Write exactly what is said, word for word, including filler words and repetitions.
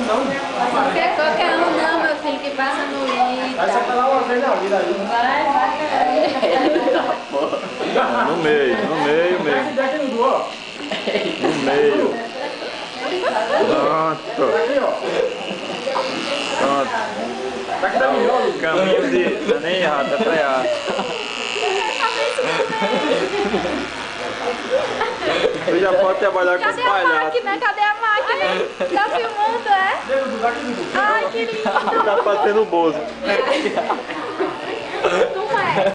Porque qualquer um não, meu filho, que passa no Ita. Vai só pegar uma vez na vida aí. Vai, vai. No meio, no meio mesmo. Daqui no do, ó. No meio. Pronto. Aqui, ó. Pronto. Daqui tá melhor. Caminho de... Tá nem errado, tá pra errado. Tu já pode trabalhar com Cadê a palhaço. máquina? Cadê a máquina? Tá filmando, é? Daqui no do. Ai, que lindo. Tá batendo o bolso. Como é?